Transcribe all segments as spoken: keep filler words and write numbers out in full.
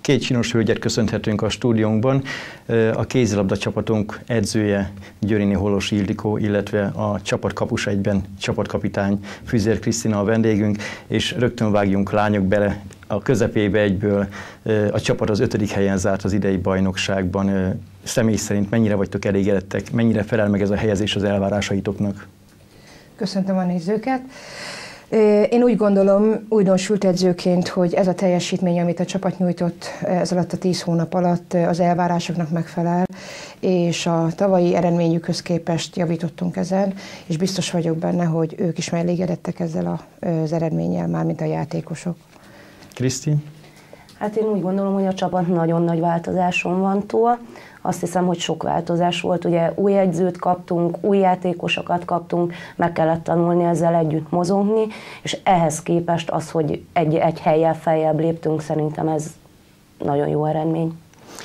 Két csinos hölgyet köszönhetünk a stúdiónkban. A kézilabda csapatunk edzője Györini Holos Ildikó, illetve a csapat kapusa egyben csapatkapitány Füzér Krisztina a vendégünk, és rögtön vágjunk lányok bele a közepébe egyből. A csapat az ötödik helyen zárt az idei bajnokságban. Személy szerint mennyire vagytok elégedettek, mennyire felel meg ez a helyezés az elvárásaitoknak? Köszöntöm a nézőket! Én úgy gondolom, újdonsült edzőként, hogy ez a teljesítmény, amit a csapat nyújtott ez alatt a tíz hónap alatt, az elvárásoknak megfelel, és a tavalyi eredményükhöz képest javítottunk ezen, és biztos vagyok benne, hogy ők is elégedettek ezzel az eredménnyel, mármint a játékosok. Kriszti? Hát én úgy gondolom, hogy a csapat nagyon nagy változáson van túl. Azt hiszem, hogy sok változás volt. Ugye új edzőt kaptunk, új játékosokat kaptunk, meg kellett tanulni ezzel együtt mozogni, és ehhez képest az, hogy egy, egy hellyel feljebb léptünk, szerintem ez nagyon jó eredmény.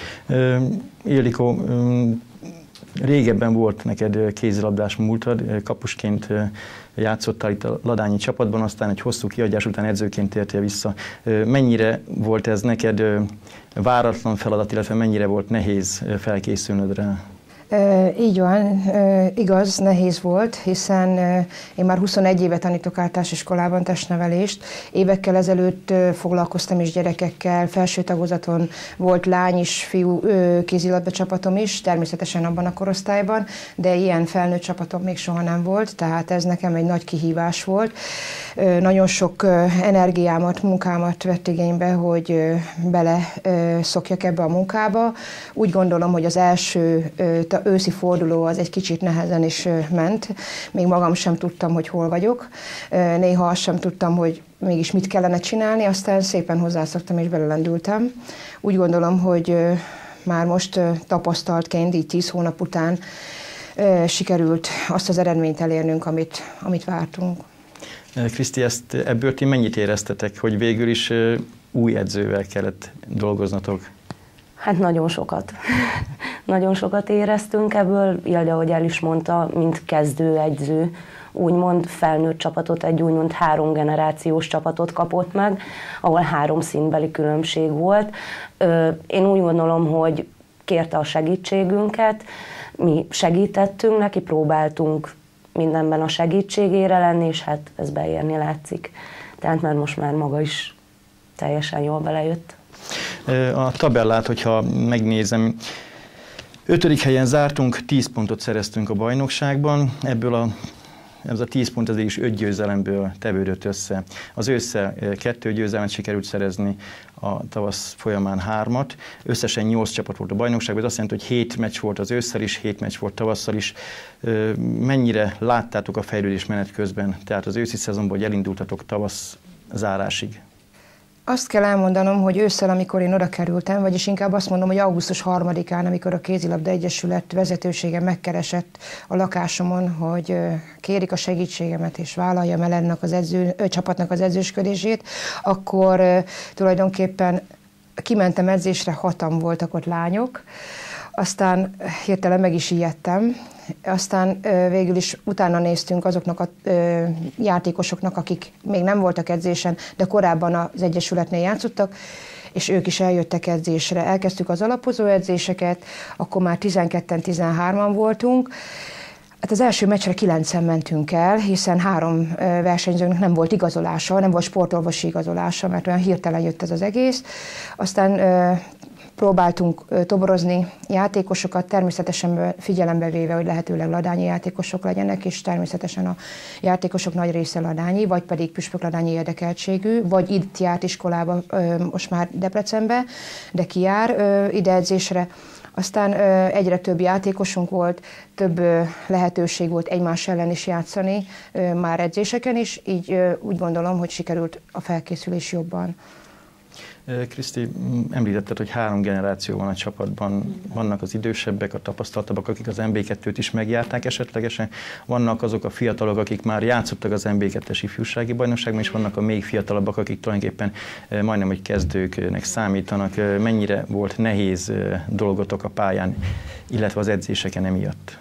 Ildikó, régebben volt neked kézilabdás múltad, kapusként játszottál itt a ladányi csapatban, aztán egy hosszú kiadás után edzőként tértél vissza. Mennyire volt ez neked váratlan feladat, illetve mennyire volt nehéz felkészülnöd rá? E, így van, e, igaz, nehéz volt, hiszen e, én már huszonegy éve tanítok általános iskolában testnevelést. Évekkel ezelőtt e, foglalkoztam is gyerekekkel, felső tagozaton volt lány és fiú e, kézilabda csapatom is, természetesen abban a korosztályban, de ilyen felnőtt csapatom még soha nem volt, tehát ez nekem egy nagy kihívás volt. E, nagyon sok e, energiámat, munkámat vett igénybe, hogy e, bele e, szokjak ebbe a munkába. Úgy gondolom, hogy az első e, őszi forduló az egy kicsit nehezen is ment, még magam sem tudtam, hogy hol vagyok, néha azt sem tudtam, hogy mégis mit kellene csinálni, aztán szépen hozzászoktam és belelendültem. Úgy gondolom, hogy már most tapasztaltként, így tíz hónap után sikerült azt az eredményt elérnünk, amit, amit vártunk. Kriszti, ezt ebből ti mennyit éreztetek, hogy végül is új edzővel kellett dolgoznatok? Hát nagyon sokat. Nagyon sokat éreztünk ebből, Ilde, ahogy el is mondta, mint kezdőegyző, úgymond felnőtt csapatot, egy úgymond három generációs csapatot kapott meg, ahol három színbeli különbség volt. Én úgy gondolom, hogy kérte a segítségünket, mi segítettünk neki, próbáltunk mindenben a segítségére lenni, és hát ez beérni látszik. Tehát már most már maga is teljesen jól belejött. A tabellát, hogyha megnézem, ötödik helyen zártunk, tíz pontot szereztünk a bajnokságban, ebből a, ez a tíz pont azért is öt győzelemből tevődött össze. Az ősszel kettő győzelmet sikerült szerezni, a tavasz folyamán hármat, összesen nyolc csapat volt a bajnokságban, ez azt jelenti, hogy hét meccs volt az ősszel is, hét meccs volt tavasszal is. Mennyire láttátok a fejlődés menet közben, tehát az őszi szezonban, hogy elindultatok tavasz zárásig? Azt kell elmondanom, hogy ősszel, amikor én oda kerültem, vagyis inkább azt mondom, hogy augusztus harmadikán, amikor a Kézilabda Egyesület vezetősége megkeresett a lakásomon, hogy kérik a segítségemet és vállaljam el ennek az edző, csapatnak az edzősködését, akkor tulajdonképpen kimentem edzésre, hatan voltak ott lányok, aztán hirtelen meg is ijedtem, aztán végül is utána néztünk azoknak a játékosoknak, akik még nem voltak edzésen, de korábban az Egyesületnél játszottak, és ők is eljöttek edzésre. Elkezdtük az alapozó edzéseket, akkor már tizenketten, tizenhárman voltunk. Hát az első meccsre kilencen mentünk el, hiszen három versenyzőnek nem volt igazolása, nem volt sportorvosi igazolása, mert olyan hirtelen jött ez az egész. Aztán próbáltunk toborozni játékosokat, természetesen figyelembe véve, hogy lehetőleg ladányi játékosok legyenek, és természetesen a játékosok nagy része ladányi, vagy pedig püspökladányi érdekeltségű, vagy itt járt iskolába, most már Debrecenbe, de kijár ide edzésre. Aztán egyre több játékosunk volt, több lehetőség volt egymás ellen is játszani, már edzéseken is, így úgy gondolom, hogy sikerült a felkészülés jobban. Kriszti, említetted, hogy három generáció van a csapatban, vannak az idősebbek, a tapasztaltabbak, akik az em bé kettőt is megjárták esetlegesen, vannak azok a fiatalok, akik már játszottak az em bé kettes ifjúsági bajnokságban, és vannak a még fiatalabbak, akik tulajdonképpen majdnem, hogy kezdőknek számítanak. Mennyire volt nehéz dolgotok a pályán, illetve az edzéseken emiatt?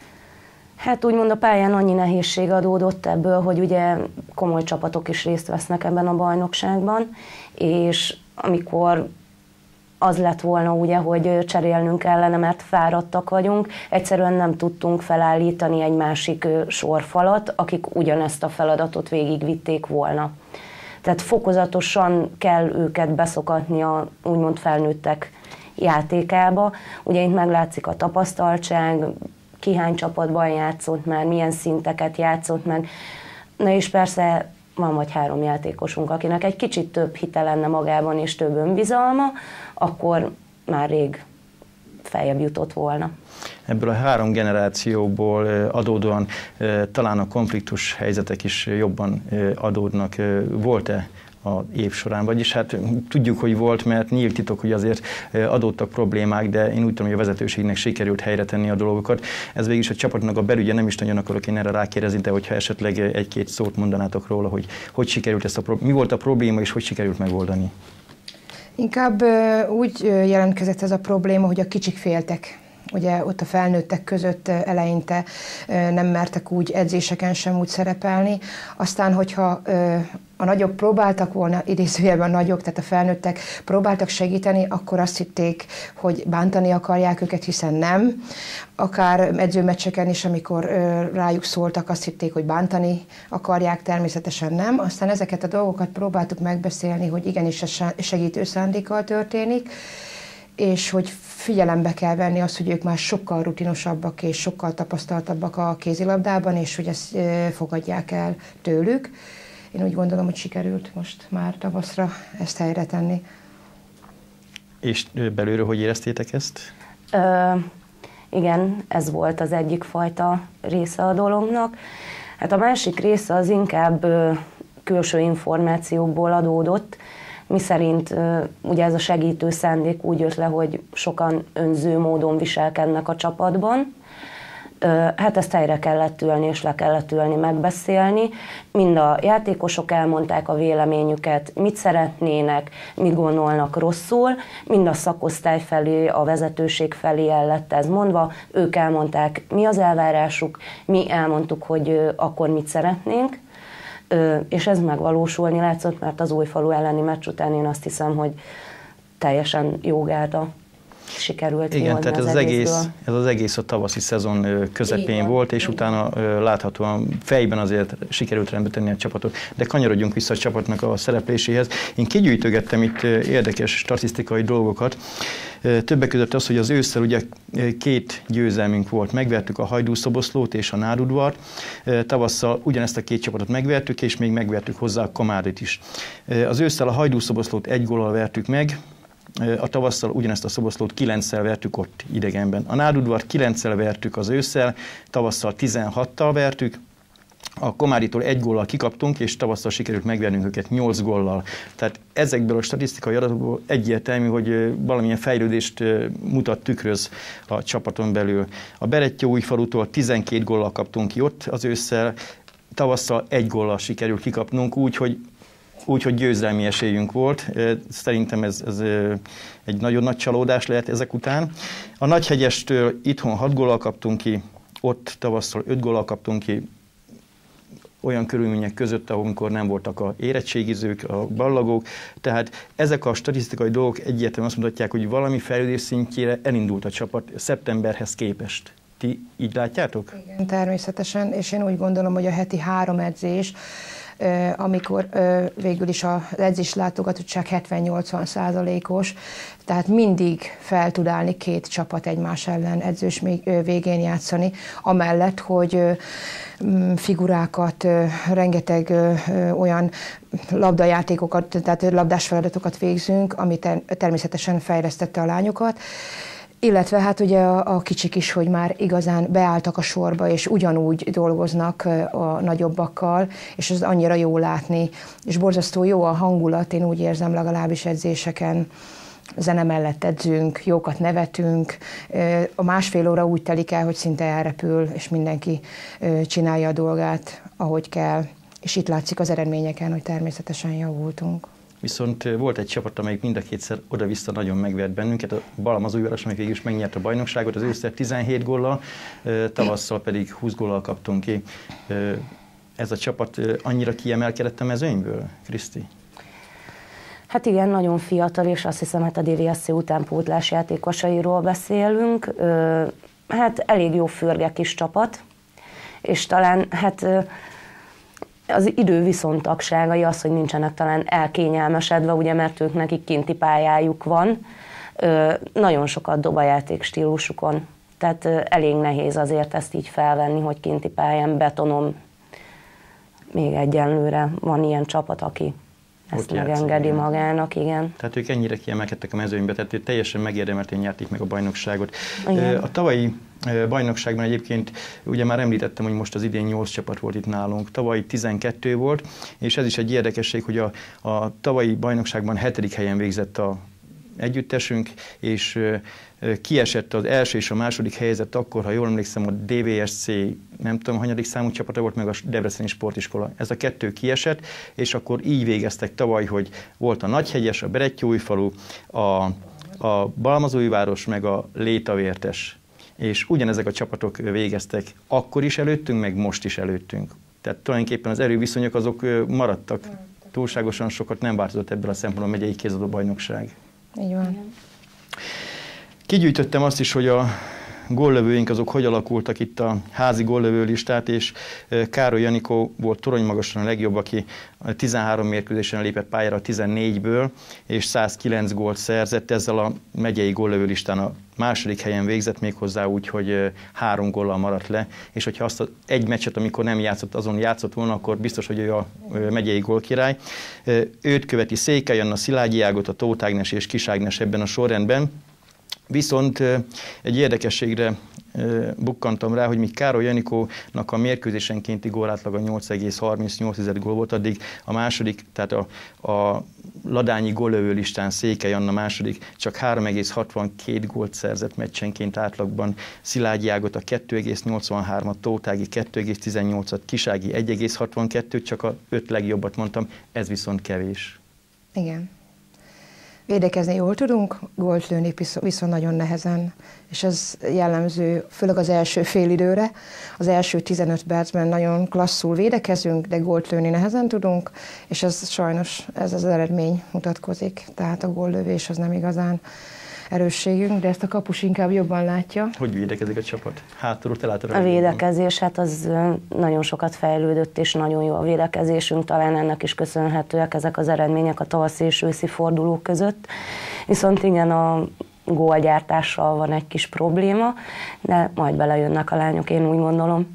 Hát úgymond a pályán annyi nehézség adódott ebből, hogy ugye komoly csapatok is részt vesznek ebben a bajnokságban, és amikor az lett volna ugye, hogy cserélnünk kellene, mert fáradtak vagyunk. Egyszerűen nem tudtunk felállítani egy másik sorfalat, akik ugyanezt a feladatot végigvitték volna. Tehát fokozatosan kell őket beszokatni a úgymond felnőttek játékába. Ugye itt meglátszik a tapasztaltság, ki hány csapatban játszott már, milyen szinteket játszott meg. Na és persze van vagy három játékosunk, akinek egy kicsit több hite lenne magában és több önbizalma, akkor már rég feljebb jutott volna. Ebből a három generációból adódóan talán a konfliktus helyzetek is jobban adódnak. Volt-e az év során? Vagyis hát tudjuk, hogy volt, mert nyílt titok, hogy azért adódtak problémák, de én úgy tudom, hogy a vezetőségnek sikerült helyre tenni a dolgokat. Ez végig is a csapatnak a belügye, nem is nagyon akarok én erre rákérdezni, de hogyha esetleg egy-két szót mondanátok róla, hogy hogy sikerült ezt a problémát, mi volt a probléma és hogy sikerült megoldani? Inkább úgy jelentkezett ez a probléma, hogy a kicsik féltek. Ugye ott a felnőttek között eleinte nem mertek úgy edzéseken sem úgy szerepelni. Aztán, hogyha a nagyok próbáltak volna, idézőjelben a nagyok, tehát a felnőttek próbáltak segíteni, akkor azt hitték, hogy bántani akarják őket, hiszen nem. Akár edzőmeccseken is, amikor rájuk szóltak, azt hitték, hogy bántani akarják, természetesen nem. Aztán ezeket a dolgokat próbáltuk megbeszélni, hogy igenis ez segítő szándékkal történik, és hogy figyelembe kell venni azt, hogy ők már sokkal rutinosabbak és sokkal tapasztaltabbak a kézilabdában, és hogy ezt fogadják el tőlük. Én úgy gondolom, hogy sikerült most már tavaszra ezt helyre tenni. És belülről hogy éreztétek ezt? Ö, igen, ez volt az egyik fajta része a dolognak. Hát a másik része az inkább ö, külső információkból adódott, miszerint ugye ez a segítő szándék úgy jött le, hogy sokan önző módon viselkednek a csapatban. Hát ezt helyre kellett ülni, és le kellett ülni, megbeszélni. Mind a játékosok elmondták a véleményüket, mit szeretnének, mit gondolnak rosszul, mind a szakosztály felé, a vezetőség felé el lett ez mondva. Ők elmondták, mi az elvárásuk, mi elmondtuk, hogy akkor mit szeretnénk. És ez megvalósulni látszott, mert az Újfalu elleni meccs után én azt hiszem, hogy teljesen jógáta sikerült. Igen, tehát ez az, egész, ez az egész a tavaszi szezon közepén volt, és utána láthatóan fejben azért sikerült rendbe tenni a csapatot. De kanyarodjunk vissza a csapatnak a szerepléséhez. Én kigyűjtögettem itt érdekes statisztikai dolgokat. Többek között az, hogy az ősszel ugye két győzelmünk volt. Megvertük a Hajdú-Szoboszlót és a Nádudvart. Tavasszal ugyanezt a két csapatot megvertük, és még megvertük hozzá a Komárit is. Az ősszel a Hajdú-Szoboszlót egy góllal vertük meg, a tavasszal ugyanezt a Szoboszlót kilenccel vertük ott idegenben. A Nádudvart kilenccel vertük az ősszel, tavasszal tizenhattal vertük, a Komárítól egy góllal kikaptunk, és tavasszal sikerült megvernünk őket nyolc góllal. Tehát ezekből a statisztikai adatokból egyértelmű, hogy valamilyen fejlődést mutat, tükröz a csapaton belül. A Berettyóújfalutól tizenkét góllal kaptunk ki ott az ősszel, tavasszal egy góllal sikerült kikapnunk, úgy, hogy úgy, hogy győzelmi esélyünk volt. Szerintem ez, ez egy nagyon nagy csalódás lehet ezek után. A Nagyhegyestől itthon hat góllal kaptunk ki, ott tavasszal öt góllal kaptunk ki, olyan körülmények között, amikor nem voltak a érettségizők, a ballagók. Tehát ezek a statisztikai dolgok egyértelműen azt mutatják, hogy valami fejlődés szintjére elindult a csapat szeptemberhez képest. Ti így látjátok? Igen, természetesen, és én úgy gondolom, hogy a heti három edzés, amikor végül is az edzés látogatottság hetven-nyolcvan százalékos, tehát mindig fel tud állni két csapat egymás ellen edzős végén játszani, amellett, hogy figurákat, rengeteg olyan labdajátékokat, tehát labdás feladatokat végzünk, ami természetesen fejlesztette a lányokat. Illetve hát ugye a, a kicsik is, hogy már igazán beálltak a sorba, és ugyanúgy dolgoznak a nagyobbakkal, és ez annyira jó látni. És borzasztó jó a hangulat, én úgy érzem legalábbis edzéseken, zene mellett edzünk, jókat nevetünk. A másfél óra úgy telik el, hogy szinte elrepül, és mindenki csinálja a dolgát, ahogy kell. És itt látszik az eredményeken, hogy természetesen javultunk. Viszont volt egy csapat, amelyik mind a kétszer oda-vissza nagyon megvert bennünket. A Balmazújváros, amelyik végül is megnyerte a bajnokságot, az ősszel tizenhét góllal, tavasszal pedig húsz góllal kaptunk ki. Ez a csapat annyira kiemelkedett a mezőnyből, Kriszti? Hát igen, nagyon fiatal, és azt hiszem, hát a dé vé es cé utánpótlás játékosairól beszélünk. Hát elég jó fürge kis csapat, és talán hát az idő viszontagságai az, hogy nincsenek talán elkényelmesedve, ugye, mert ők nekik kinti pályájuk van, nagyon sokat dob a játék stílusukon. Tehát elég nehéz azért ezt így felvenni, hogy kinti pályán, betonom, még egyenlőre van ilyen csapat, aki ezt megengedi játszik, magának, igen. Tehát ők ennyire kiemelkedtek a mezőnybe, tehát ők teljesen megérdemelten nyerték meg a bajnokságot. Igen. A tavalyi bajnokságban egyébként, ugye már említettem, hogy most az idén nyolc csapat volt itt nálunk, tavaly tizenkettő volt, és ez is egy érdekesség, hogy a, a tavalyi bajnokságban hetedik helyen végzett a együttesünk, és kiesett az első és a második helyzet akkor, ha jól emlékszem, a dé vé es cé, nem tudom, hanyadik számú csapata volt, meg a Debreceni Sportiskola. Ez a kettő kiesett, és akkor így végeztek tavaly, hogy volt a Nagyhegyes, a Berettyóújfalu, a, a Balmazújváros, meg a Létavértes. És ugyanezek a csapatok végeztek akkor is előttünk, meg most is előttünk. Tehát tulajdonképpen az erőviszonyok azok maradtak. Túlságosan sokat nem változott ebből a szempontból a megyei kézilabda bajnokság. Így van. Kigyűjtöttem azt is, hogy a góllövőink azok hogy alakultak itt a házi góllövő listát, és Károly Janikó volt toronymagasan a legjobb, aki tizenhárom mérkőzésen lépett pályára a tizennégyből, és százkilenc gólt szerzett, ezzel a megyei góllövő listán a második helyen végzett, méghozzá úgy, hogy három góllal maradt le, és hogyha azt az egy meccset, amikor nem játszott, azon játszott volna, akkor biztos, hogy ő a megyei gólkirály. Őt követi Székely Anna, Szilágyi Ágot, a Tóth Ágnes és Kis Ágnes ebben a sorrendben. Viszont egy érdekességre bukkantam rá, hogy míg Károly Janikónak a mérkőzésenkénti gólátlaga nyolc egész harmincnyolc gól volt, addig a második, tehát a, a ladányi góllövő listán Székely Anna második csak három egész hatvankét gólt szerzett meccsenként átlagban, Szilágyi Ágot a kettő egész nyolcvanhárom, Tóth Ági kettő egész tizennyolc, Kis Ági egy egész hatvankettő, csak a öt legjobbat mondtam, ez viszont kevés. Igen. Védekezni jól tudunk, gólt lőni viszont nagyon nehezen, és ez jellemző, főleg az első félidőre. Az első tizenöt percben nagyon klasszul védekezünk, de gólt lőni nehezen tudunk, és ez sajnos ez az eredmény mutatkozik, tehát a góllövés az nem igazán erősségünk, de ezt a kapus inkább jobban látja. Hogy védekezik a csapat? Hátulról te látod? A védekezés, hát az nagyon sokat fejlődött, és nagyon jó a védekezésünk, talán ennek is köszönhetőek ezek az eredmények a tavaszi és őszi fordulók között. Viszont igen, a gólgyártással van egy kis probléma, de majd belejönnek a lányok, én úgy gondolom.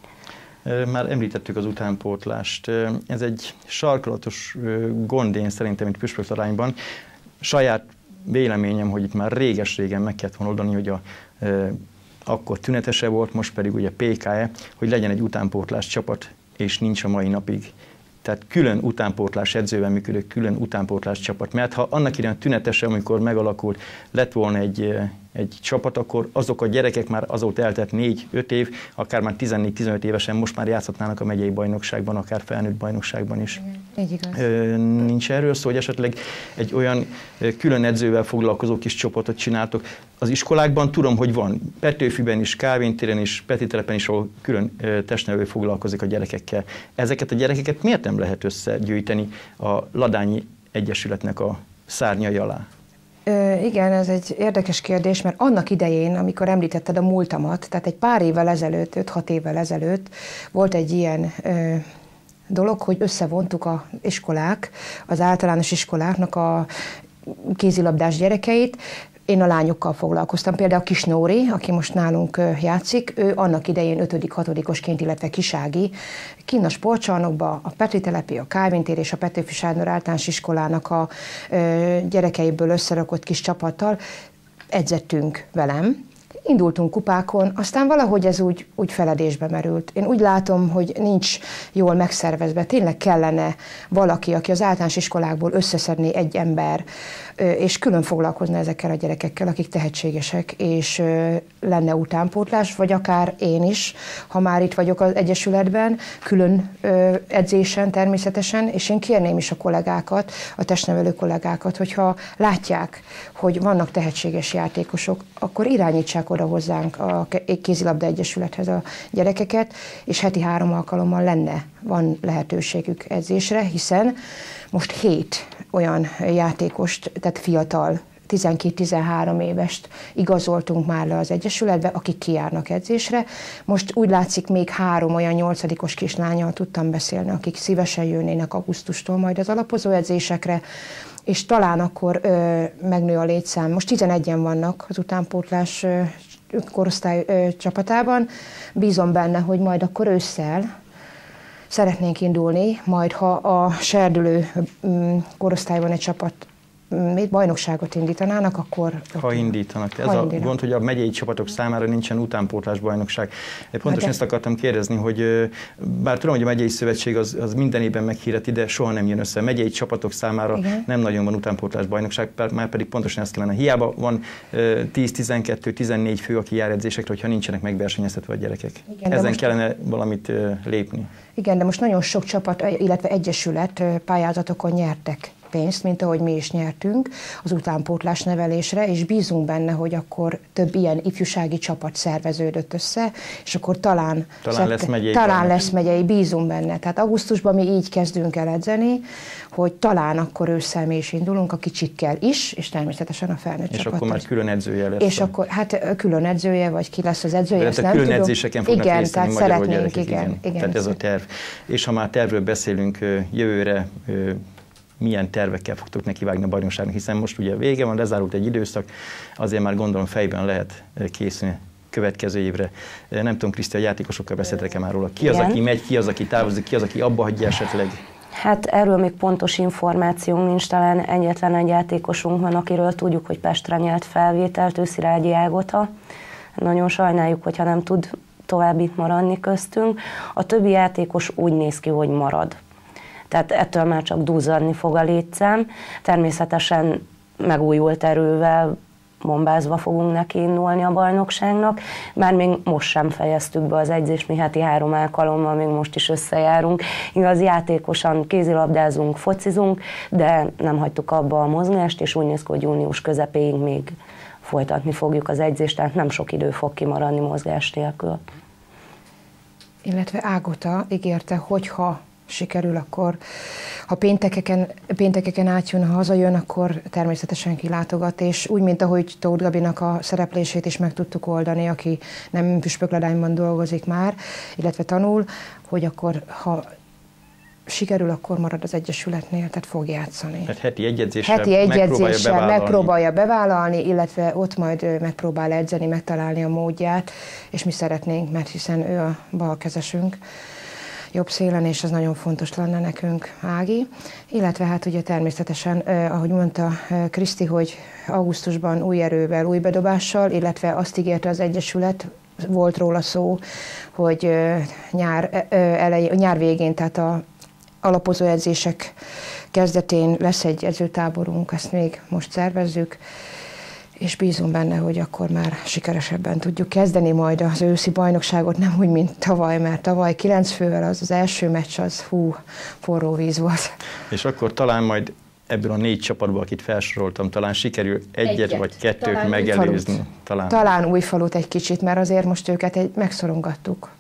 Már említettük az utánpótlást. Ez egy sarkalatos gond, én szerintem itt püspöktarányban. Saját véleményem, hogy itt már réges-régen meg kellett volna oldani, hogy a, e, akkor tünetese volt, most pedig ugye pé ká é, hogy legyen egy utánpótlás csapat, és nincs a mai napig. Tehát külön utánpótlás edzővel működő külön utánpótlás csapat. Mert ha annak idején tünetese, amikor megalakult, lett volna egy, egy csapat, akkor azok a gyerekek már azóta eltelt négy-öt év, akár már tizennégy-tizenöt évesen most már játszhatnának a megyei bajnokságban, akár felnőtt bajnokságban is. Így igaz. Nincs erről szó, hogy esetleg egy olyan külön edzővel foglalkozó kis csoportot csináltok. Az iskolákban tudom, hogy van. Petőfiben is, Kálvin téren is, Peti telepen is, ahol külön testnevelő foglalkozik a gyerekekkel. Ezeket a gyerekeket miért nem lehet összegyűjteni a Ladányi Egyesületnek a szárnyai alá? Ö, igen, ez egy érdekes kérdés, mert annak idején, amikor említetted a múltamat, tehát egy pár évvel ezelőtt, öt-hat évvel ezelőtt volt egy ilyen ö, dolog, hogy összevontuk az iskolák, az általános iskoláknak a kézilabdás gyerekeit. Én a lányokkal foglalkoztam, például Kis Nóri, aki most nálunk játszik, ő annak idején ötödik-hatodikosként, illetve Kis Ági, kinn a sportcsarnokba, a Petri telepi, a Kálvin tér és a Petőfi Sándor általános iskolának a gyerekeiből összerakott kis csapattal edzettünk velem. Indultunk kupákon, aztán valahogy ez úgy, úgy feledésbe merült. Én úgy látom, hogy nincs jól megszervezve. Tényleg kellene valaki, aki az általános iskolákból összeszedné egy ember, és külön foglalkozna ezekkel a gyerekekkel, akik tehetségesek, és lenne utánpótlás, vagy akár én is, ha már itt vagyok az Egyesületben, külön edzésen természetesen, és én kérném is a kollégákat, a testnevelő kollégákat, hogyha látják, hogy vannak tehetséges játékosok, akkor irányítsák oda oda hozzánk a kézilabda egyesülethez a gyerekeket, és heti három alkalommal lenne, van lehetőségük edzésre, hiszen most hét olyan játékost, tehát fiatal, tizenkét-tizenhárom évest igazoltunk már le az egyesületbe, akik kijárnak edzésre. Most úgy látszik, még három olyan nyolcadikos kislánnyal tudtam beszélni, akik szívesen jönnének augusztustól majd az alapozó edzésekre, és talán akkor ö, megnő a létszám. Most tizenegyen vannak az utánpótlás ö, korosztály ö, csapatában. Bízom benne, hogy majd akkor ősszel szeretnénk indulni, majd ha a serdülő ö, korosztályban egy csapat bajnokságot indítanának, akkor... Ha indítanak. Ez ha a indítanak. gond, hogy a megyei csapatok számára nincsen utánpótlás bajnokság. Pontosan de... ezt akartam kérdezni, hogy bár tudom, hogy a megyei szövetség az, az minden évben meghirdeti, de soha nem jön össze. A megyei csapatok számára igen. nem nagyon van utánpótlás bajnokság, már pedig pontosan ezt kellene. Hiába van tíz, tizenkettő, tizennégy fő, aki jár edzésekre, hogyha nincsenek megversenyeztetve a gyerekek. Igen, ezen most... kellene valamit lépni. Igen, de most nagyon sok csapat, illetve egyesület pályázatokon nyertek pénzt, mint ahogy mi is nyertünk az utánpótlás nevelésre, és bízunk benne, hogy akkor több ilyen ifjúsági csapat szerveződött össze, és akkor talán, talán, szette, lesz, megyei talán lesz megyei, bízunk benne. Tehát augusztusban mi így kezdünk el edzeni, hogy talán akkor ősszel mi is indulunk a kicsikkel is, és természetesen a felnőtt és csapat. És akkor már külön edzője lesz. És akkor hát külön edzője, vagy ki lesz az edzője, ezt nem külön tudom. edzéseken fognak igen, részt venni tehát magyarul szeretnénk, gyerekek, igen, igen. igen. Tehát ez a terv. És ha már tervről beszélünk, jövőre milyen tervekkel fogtok nekivágni a bajnokságnak, hiszen most ugye vége van, lezárult egy időszak, azért már gondolom fejben lehet készülni következő évre. Nem tudom, Kriszti, a játékosokkal beszéltek-e már róla? Ki az, igen. aki megy, ki az, aki távozik, ki az, aki abba hagyja esetleg? Hát erről még pontos információnk nincs, talán egyetlen egy játékosunk van, akiről tudjuk, hogy Pestre nyert felvételt, ő Szilágyi Ágota. Nagyon sajnáljuk, hogyha nem tud tovább itt maradni köztünk. A többi játékos úgy néz ki, hogy marad. Tehát ettől már csak duzzadni fog a létszám. Természetesen megújult erővel, bombázva fogunk neki indulni a bajnokságnak. Már még most sem fejeztük be az edzést, mi heti három alkalommal még most is összejárunk. Igaz, játékosan kézilabdázunk, focizunk, de nem hagytuk abba a mozgást, és úgy néz ki, hogy június közepéig még folytatni fogjuk az edzést, tehát nem sok idő fog kimaradni mozgás nélkül. Illetve Ágota ígérte, hogyha sikerül, akkor ha péntekeken, péntekeken átjön, ha hazajön, akkor természetesen kilátogat, és úgy, mint ahogy Tóth Gabinak a szereplését is meg tudtuk oldani, aki nem Püspökladányban dolgozik már, illetve tanul, hogy akkor, ha sikerül, akkor marad az egyesületnél, tehát fog játszani. Tehát heti egy edzéssel, heti egy megpróbálja, edzéssel bevállalni. megpróbálja bevállalni, illetve ott majd megpróbál edzeni, megtalálni a módját, és mi szeretnénk, mert hiszen ő a balkezesünk jobb szélen, és ez nagyon fontos lenne nekünk, Ági. Illetve hát ugye természetesen, eh, ahogy mondta eh, Kriszti, hogy augusztusban új erővel, új bedobással, illetve azt ígérte az Egyesület, volt róla szó, hogy eh, nyár, eh, elej, nyár végén, tehát a alapozó edzések kezdetén lesz egy edzőtáborunk, ezt még most szervezzük, és bízom benne, hogy akkor már sikeresebben tudjuk kezdeni majd az őszi bajnokságot, nem úgy, mint tavaly, mert tavaly kilenc fővel az az első meccs, az hú, forró víz volt. És akkor talán majd ebből a négy csapatból, akit felsoroltam, talán sikerül egyet, egyet vagy kettőt talán megelőzni. Új talán. talán Újfalut egy kicsit, mert azért most őket egy, megszorongattuk.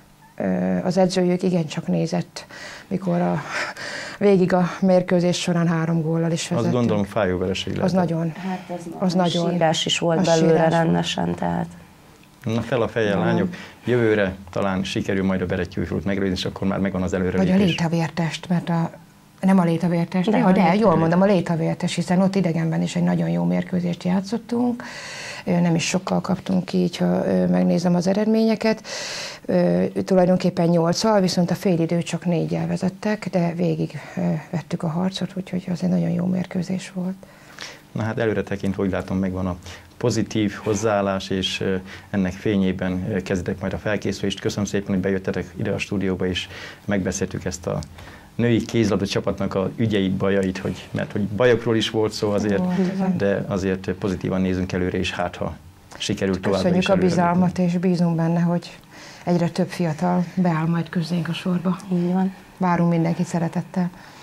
Az edzőjük igencsak nézett, mikor a, végig a mérkőzés során három góllal is vezettünk. Azt gondolom fájó vereség lehet. Az nagyon. Hát ez az nagyon. Sírás is volt belőle rendesen, tehát. Na fel a fejjel, ja. lányok. Jövőre talán sikerül majd a Berettyújfalut megelőzni, és akkor már megvan az előrelépés. Vagy a Létavértest, mert a nem a Létavértest, de, de jól mondom, a Létavértest, hiszen ott idegenben is egy nagyon jó mérkőzést játszottunk. Nem is sokkal kaptunk ki, így, ha megnézem az eredményeket. Tulajdonképpen nyolccal, viszont a félidő csak négyel vezettek, de végig vettük a harcot, úgyhogy az egy nagyon jó mérkőzés volt. Na hát előre tekintve úgy látom, megvan a pozitív hozzáállás, és ennek fényében kezdek majd a felkészülést. Köszönöm szépen, hogy bejöttetek ide a stúdióba, és megbeszéltük ezt a női kézilabda csapatnak a ügyeit, bajait, hogy, mert hogy bajokról is volt szó azért, de azért pozitívan nézünk előre, és hát ha sikerül tovább. Köszönjük a bizalmat, és bízunk benne, hogy egyre több fiatal beáll majd közénk a sorba. Így van. Várunk mindenkit szeretettel.